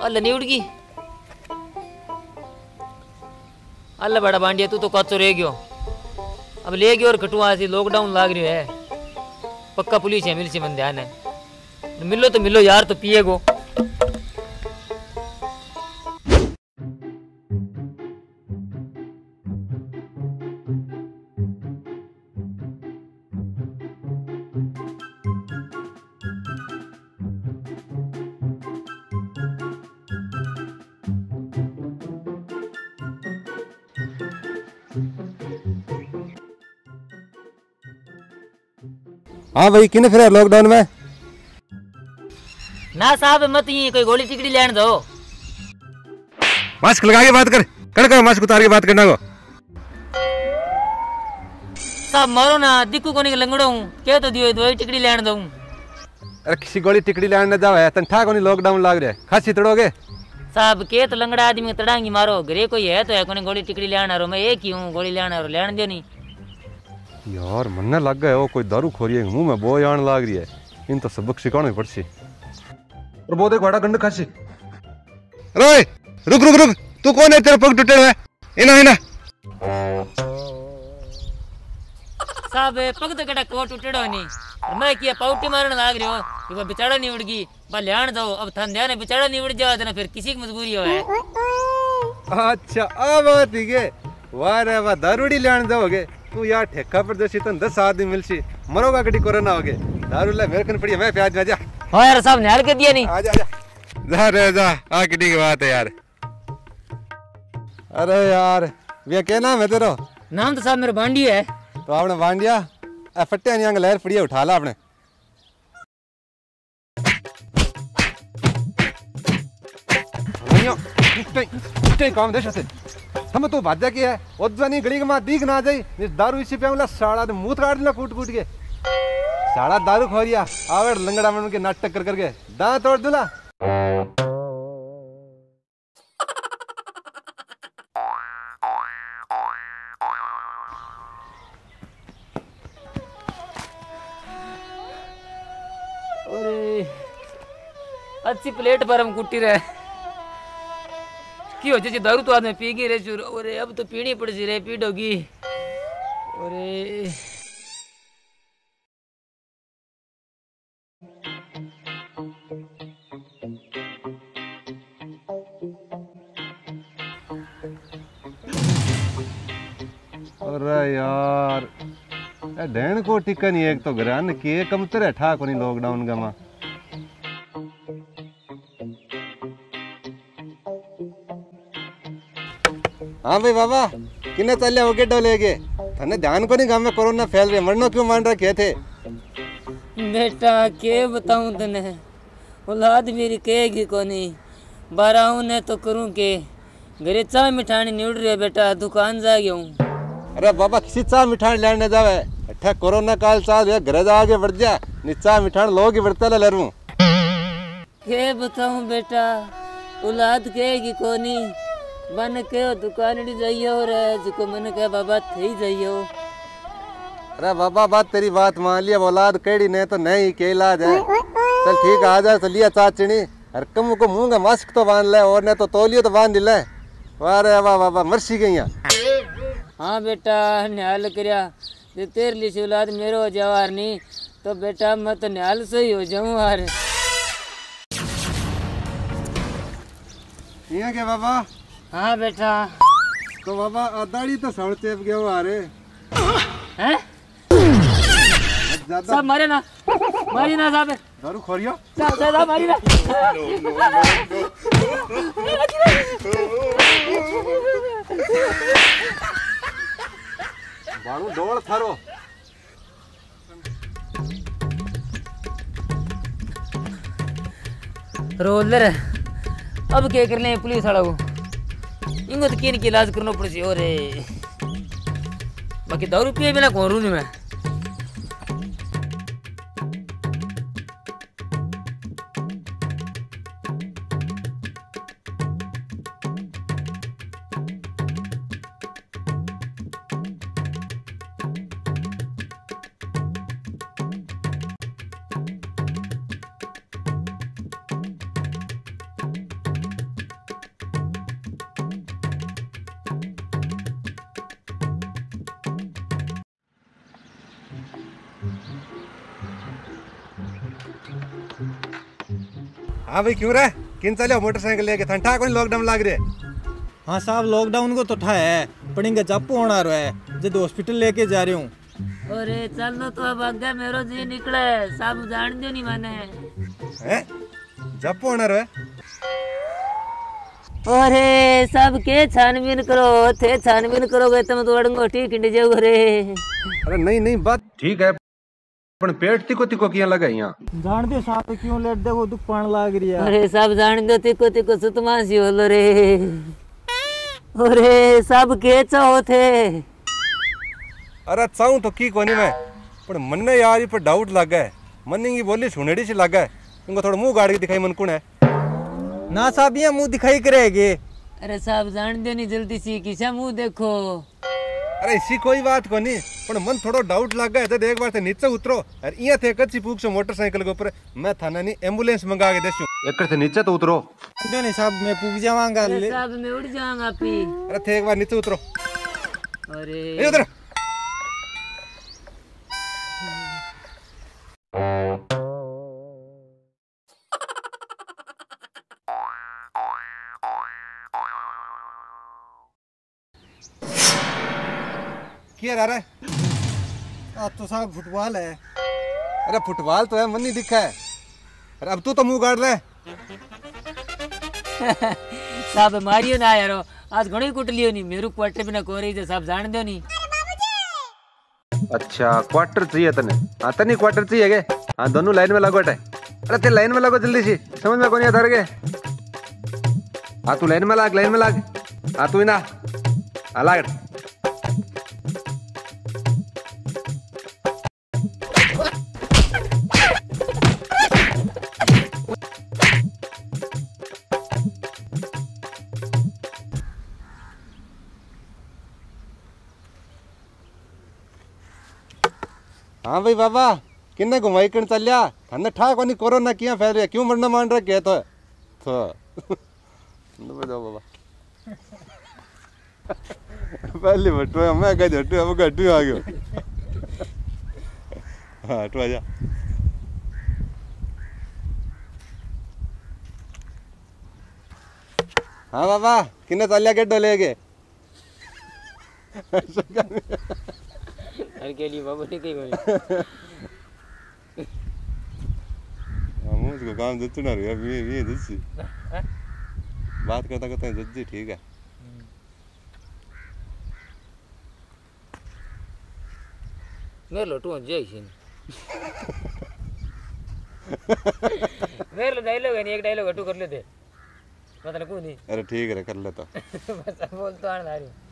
अल्लाह नहीं उड़गी। अल्लाह बड़ा बांडिया तू तो कच्चो रह गयो। अब ले गयो और कटुआ से लॉकडाउन लाग रही है। पक्का पुलिस है मिल से मन ध्यान है। मिलो तो मिलो यार, तो पिएगो। हाँ भाई किने फिर लॉकडाउन में ना साहब मत ही कोई गोली टिकड़ी लेने दो। मास्क लगा के बात कर, कड़का मास्क उतार के बात करना को। साहब मारो ना, दिक्कू कोनी लंगड़ो हूँ, क्या तो दियो दो टिकड़ी लेने दो। अरे किसी गोली टिकड़ी लेने न जावे, तन ठा कोनी लॉकडाउन लाग रहा है, खासी तड़ोगे। साहब के तो लंगड़ा आदमी तड़ांगी मारो, घरे कोई है तो है कोनी गोली टिकड़ी लेने रो, मैं एक ही हूँ गोली लेने रो, लेने दो नहीं। यार मन्ने लग गए वो कोई दारू खोरी है, मुंह में बो आने लाग रही है, इन तो सबक सिखाने पड़सी। और वो देख बड़ा गंड खासी। अरे रुक रुक रुक, तू कौन है, तेरा पग टूटे हुए इना इना। साहब पग तो कटा कोट टूटेड़ो नहीं, और मैं किया पाउटी मारने लाग रही हो, ये बेचारा नहीं उड़गी, बस ल्याण दो। अब थान ध्यान है बेचारा नहीं उड़ जाओ ना, फिर किसी की मजबूरी हो है। अच्छा अब ठीक है, वाह रे वाह, दारूड़ी ल्याण जाओगे तू यार, ठेका पर जैसी तो 10 आदमी मिलसी, मरोगा कटी कोरोना हो गए। दारू ले मेरे कन पड़ी है, मैं प्याज में जा। हाँ यार साहब निहाल कर दिया नहीं। आजा आजा जा रे जा, आ किटी की बात है यार। अरे यार ये क्या नाम है तेरा? नाम तो साहब मेरा बांडी है। तो आपने बांडिया फट्टे नहीं लहर पड़ी है, उठा ला आपने। काम देश से हम तो भाजा की है, ओद्वानी गली के मां दीख ना जाई, निस दारू इसी पे साड़ा ने मुंह काट दिला कूट कूट के। साड़ा दारू खोरिया आवे लंगड़ा मन के नाटक कर करके दांत तोड़ दिला। अरे अच्छी प्लेट पर हम कुटी रहे की हो जी, दारू तो आदमी पी गई रे चूर। अरे अब तो पीनी पड़ सी रे, पीडोगी। अरे अरे यार ढेण को टिका नहीं, एक तो घरान के कम तरह ठा को नहीं लॉकडाउन का मां। हाँ भाई बाबा किन्ने चले हो गेडो लेके, थने ध्यान को नहीं गांव में कोरोना फैल रही, मरनो क्यों मान रखे थे? बेटा के बताऊं तने, औलाद मेरी कहेगी को नहीं, बाराऊ ने तो करूं के, घरे चाय मिठानी नहीं उड़ रही है बेटा, दुकान जा गया हूँ। अरे बाबा किसी चाय मिठान लेने जावे, अठा कोरोना काल चाल घर जा आगे बढ़ जा, निचा मिठान लोग ही बढ़ता ले लरूं। के बताऊं बेटा, औलाद कहेगी को नहीं, मन के दुकान जाइयो रे, जिको मन के बाबा थई जाइयो। अरे बाबा बात तेरी बात मान लिया, औलाद केड़ी ने तो नहीं के इलाज है। चल ठीक आ जा, चलिए चाचनी, अरे कम को मुंह का मास्क तो बांध ले, और ने तो तौलियो तो बांध ले। वाह रे वाह बाबा मरसी गई। हाँ बेटा न्याल करया, तेरे लिए औलाद मेरो हो जावार नहीं तो बेटा मैं तो न्याल से ही हो जाऊं यार। ये क्या बाबा? हाँ बेटा। तो बाबा आदाड़ी तो सड़ चेप गया वो आ रे हैं? सब मारे ना, मारी ना साहब, दारू खोरियो साहब मारी ना। बारू डोल थारो। रोलर अब क्या करने पुलिस वाला को, इनको तो किन की इलाज करना पड़े। और बाकी दारू पिए बिना कौन रू नहीं मैं। हाँ भाई क्यों रे किन चले मोटरसाइकिल लेके ठंडा कोई लॉकडाउन लाग रहे। हाँ साहब लॉकडाउन को तो ठा है पर इनका जब होना रहा है जब हॉस्पिटल लेके जा रहे हूँ। अरे चलो तो अब आगे मेरो जी निकले सब जान दो नहीं मैंने हैं जब होना रहा है। अरे सब के छानबीन करो थे छानबीन करोगे तुम तो अड़ंगो ठीक इंड जाओ रे। अरे नहीं नहीं बात ठीक है पर पेट तिको तिको किया लगा यहाँ जान दे साहब क्यों लेट देखो दुख पान लाग रही है। अरे सब जान दो तिको तिको सुतमासी होलो रे। अरे सब के चाहो थे। अरे चाहूँ तो की कोनी मैं पर मन ने यार पर डाउट लग गया मन की बोली सुनेड़ी से लग गया उनको थोड़ा मुंह गाड़ के दिखाई मन कौन है ना साहब ये मुंह दिखाई करेगे। अरे साहब जान दो नहीं जल्दी सी किसा मुंह देखो। अरे इसी कोई बात को नहीं पर मन थोड़ा डाउट लग गया जब एक बार से नीचे उतरो और यहाँ थे कच्ची पूछ मोटरसाइकिल के ऊपर मैं थाना नहीं एम्बुलेंस मंगा के देसू एक से नीचे तो उतरो। नहीं साहब मैं पूछ जाऊंगा। अरे साहब मैं उड़ जाऊंगा पी। अरे थे एक बार नीचे उतरो। अरे उधर क्या रहा है। आज तो साहब फुटबॉल है। अरे फुटबॉल तो है मन नहीं दिखा है। अरे अब तू तो मुंह गाड़ ले। साहब मारियो ना यारो आज घणी कुट लियो नहीं मेरू क्वार्टर बिना कोरी जे साहब जान दो नहीं। अच्छा क्वार्टर चाहिए तने। हाँ तने क्वार्टर चाहिए के। हाँ दोनों लाइन में लगो टाइम। अरे ते लाइन में लगो जल्दी सी समझ में कौन आता रहे। हाँ तू लाइन में लाग। हाँ तू ही ना हाँ लाग। हाँ भाई बाबा किन्ने घुमाई कर चलिया थाने ठा कोनी कोरोना किया फैल रहा क्यों मरना मान रहा क्या तो बाबा पहली बटू है मैं कह झटू अब घटू आ गयो। हाँ हटू आजा। हाँ बाबा किन्ने चलिया के डोले के हर के लिए बाबू ने कही हम उसको काम जच्चू ना रहा ये जच्ची बात करता करता जच्ची ठीक है। मेरे लोटू जय छी मेरे लो डायलॉग है नहीं एक डायलॉग हटू कर लेते मतलब को नहीं। अरे ठीक है कर लेता बस बोल तो आने आ रही।